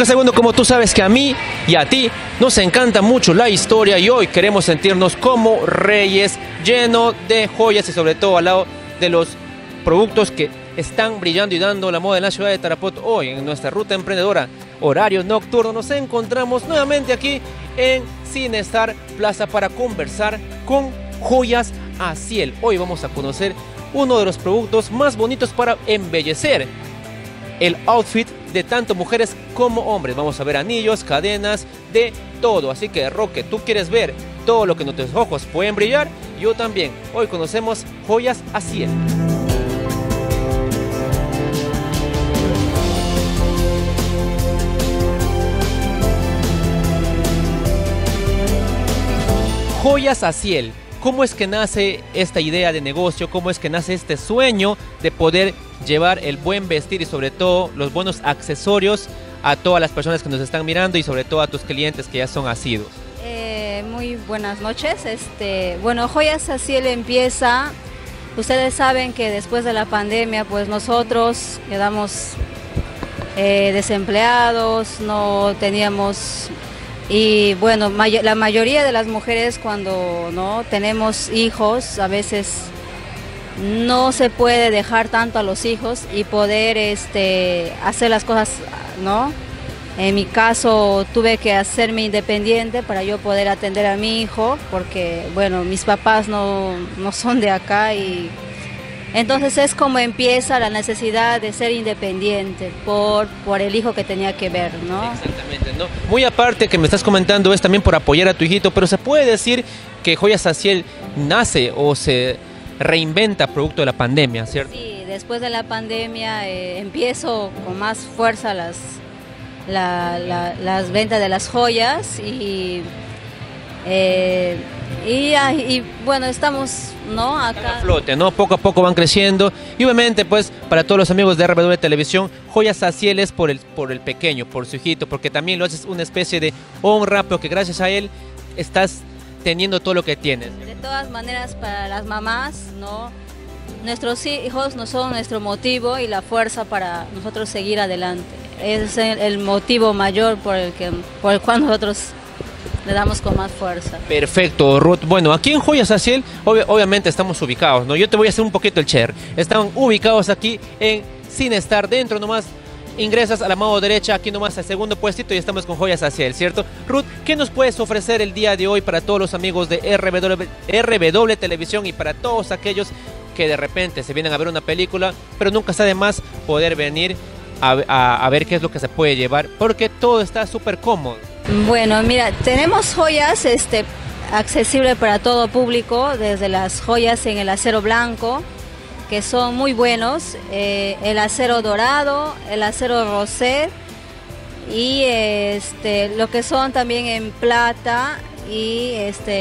Roque Segundo, como tú sabes que a mí y a ti nos encanta mucho la historia y hoy queremos sentirnos como reyes, llenos de joyas y sobre todo al lado de los productos que están brillando y dando la moda en la ciudad de Tarapoto. Hoy en nuestra ruta emprendedora, horario nocturno, nos encontramos nuevamente aquí en Cinestar Plaza para conversar con Joyas Aziel. Hoy vamos a conocer uno de los productos más bonitos para embellecer el outfit de tanto mujeres como hombres. Vamos a ver anillos, cadenas, de todo. Así que Roque, tú quieres ver todo lo que nuestros ojos pueden brillar, yo también. Hoy conocemos Joyas Aziel. Joyas Aziel. ¿Cómo es que nace esta idea de negocio? ¿Cómo es que nace este sueño de poder llevar el buen vestir y sobre todo los buenos accesorios a todas las personas que nos están mirando y sobre todo a tus clientes que ya son asiduos? Muy buenas noches. Bueno, Joyas Aziel empieza, ustedes saben que después de la pandemia pues nosotros quedamos desempleados, no teníamos... Y bueno, la mayoría de las mujeres cuando no tenemos hijos, a veces no se puede dejar tanto a los hijos y poder hacer las cosas, ¿no? En mi caso tuve que hacerme independiente para yo poder atender a mi hijo, porque bueno, mis papás no son de acá y entonces es como empieza la necesidad de ser independiente por el hijo que tenía que ver, ¿no? Exactamente, ¿no? Muy aparte que me estás comentando es también por apoyar a tu hijito, pero se puede decir que Joyas Aziel nace o se reinventa producto de la pandemia, ¿cierto? Sí, después de la pandemia empiezo con más fuerza las ventas de las joyas y bueno, estamos, ¿no? Acá. A flote, ¿no? Poco a poco van creciendo y obviamente pues para todos los amigos de RW Televisión, Joyas Aziel es por el pequeño, por su hijito, porque también lo haces una especie de honra, porque gracias a él estás teniendo todo lo que tienes. De todas maneras, para las mamás, ¿no? Nuestros hijos no son nuestro motivo y la fuerza para nosotros seguir adelante. Es el motivo mayor por el cual nosotros le damos con más fuerza. Perfecto, Ruth. Bueno, aquí en Joyas Aziel, obviamente estamos ubicados, ¿no? Yo te voy a hacer un poquito el share. Están ubicados aquí en Cinestar, dentro nomás. Ingresas a la mano derecha, aquí nomás al segundo puestito y estamos con Joyas Aziel, ¿cierto? Ruth, ¿qué nos puedes ofrecer el día de hoy para todos los amigos de RW Televisión y para todos aquellos que de repente se vienen a ver una película, pero nunca está de más poder venir a ver qué es lo que se puede llevar, porque todo está súper cómodo? Bueno, mira, tenemos joyas accesibles para todo público, desde las joyas en el acero blanco, que son muy buenos, el acero dorado, el acero rosé y lo que son también en plata y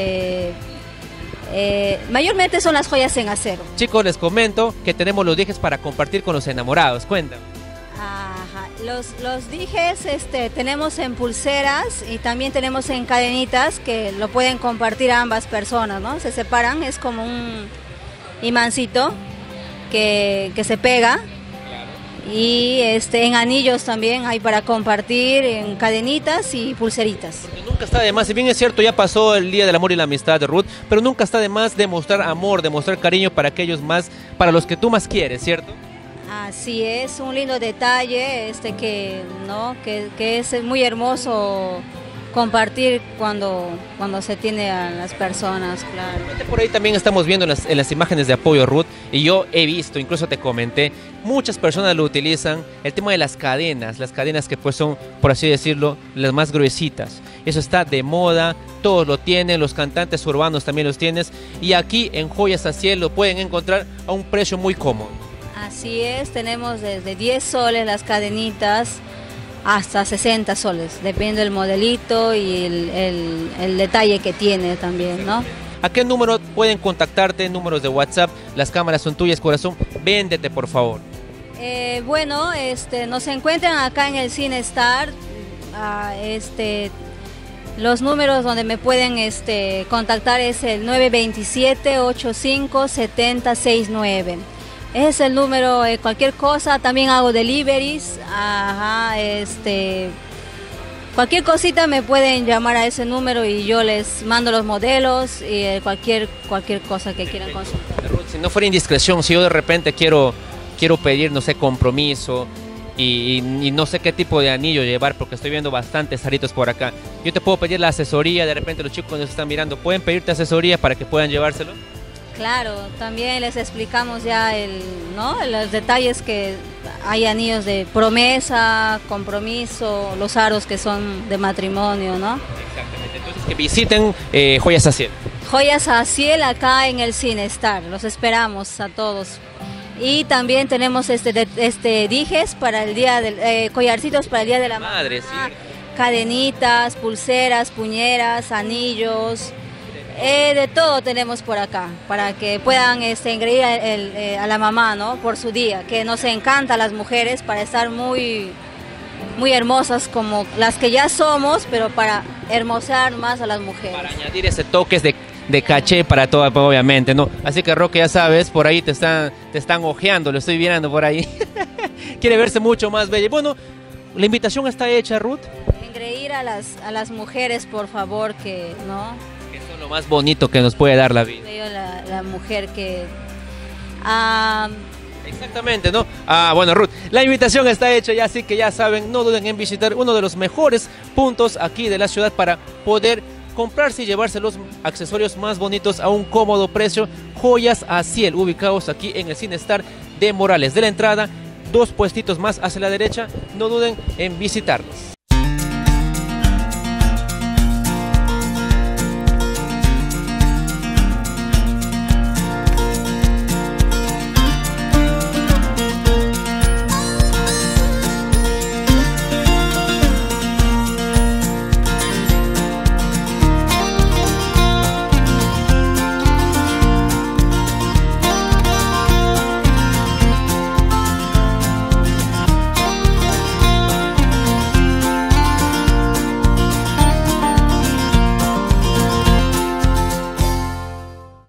mayormente son las joyas en acero. Chicos, les comento que tenemos los dijes para compartir con los enamorados. Cuéntame. Ajá. Los dijes tenemos en pulseras y también tenemos en cadenitas que lo pueden compartir ambas personas, ¿no? Se separan, es como un imancito que se pega. Y en anillos también hay para compartir, en cadenitas y pulseritas. Porque nunca está de más, si bien es cierto ya pasó el Día del Amor y la Amistad de Ruth, pero nunca está de más demostrar amor, demostrar cariño para aquellos más, para los que tú más quieres, ¿cierto? Así es, un lindo detalle que es muy hermoso compartir cuando se tiene a las personas, claro. Por ahí también estamos viendo en las imágenes de apoyo, Ruth, y yo he visto, incluso te comenté, muchas personas lo utilizan, el tema de las cadenas que pues son, por así decirlo, las más gruesitas. Eso está de moda, todos lo tienen, los cantantes urbanos también los tienen, y aquí en Joyas Aziel lo pueden encontrar a un precio muy cómodo. Así es, tenemos desde 10 soles las cadenitas hasta 60 soles, depende del modelito y el detalle que tiene también, ¿no? ¿A qué número pueden contactarte? Números de WhatsApp, las cámaras son tuyas, corazón, véndete por favor. Bueno, nos encuentran acá en el Cinestar, los números donde me pueden contactar es el 927-85-7069. Ese es el número, cualquier cosa, también hago deliveries, Cualquier cosita me pueden llamar a ese número y yo les mando los modelos y cualquier cosa que quieran consultar. Ruth, si no fuera indiscreción, si yo de repente quiero pedir, no sé, compromiso y no sé qué tipo de anillo llevar, porque estoy viendo bastantes aritos por acá, yo te puedo pedir la asesoría, de repente los chicos que nos están mirando, ¿pueden pedirte asesoría para que puedan llevárselo? Claro, también les explicamos ya los detalles, que hay anillos de promesa, compromiso, los aros que son de matrimonio, ¿no? Exactamente, entonces que visiten Joyas Aciel. Joyas Aciel acá en el Cinestar, los esperamos a todos. Y también tenemos dijes para el día del, collarcitos para el día de la madre, mamá, sí. Cadenitas, pulseras, puñeras, anillos. De todo tenemos por acá, para que puedan engreír a la mamá, ¿no? Por su día, que nos encanta a las mujeres para estar muy, muy hermosas como las que ya somos, pero para hermosar más a las mujeres. Para añadir ese toque de caché para todo, obviamente, ¿no? Así que Roque, ya sabes, por ahí te están ojeando, lo estoy viendo por ahí. Quiere verse mucho más bella. Bueno, la invitación está hecha, Ruth. Engreír a las mujeres, por favor, que, ¿no? Lo más bonito que nos puede dar la vida. La mujer que... Exactamente, ¿no? Bueno, Ruth, la invitación está hecha ya, así que ya saben, no duden en visitar uno de los mejores puntos aquí de la ciudad para poder comprarse y llevarse los accesorios más bonitos a un cómodo precio. Joyas Aciel, ubicados aquí en el Cinestar de Morales. De la entrada, 2 puestitos más hacia la derecha, no duden en visitarnos.